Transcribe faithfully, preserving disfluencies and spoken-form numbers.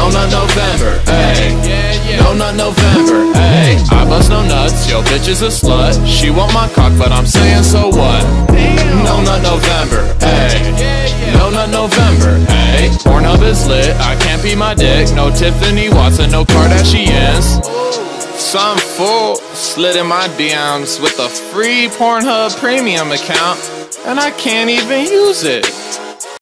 No Nut November, ayy. No Nut November, ayy. I bust no nuts, yo bitch is a slut. She want my cock, but I'm saying so what? No Nut November, ayy. No Nut November, ayy. Pornhub is lit, I can't be my dick. No Tiffany Watson, no Kardashians. Some fool slid in my D Ms with a free Pornhub premium account, and I can't even use it.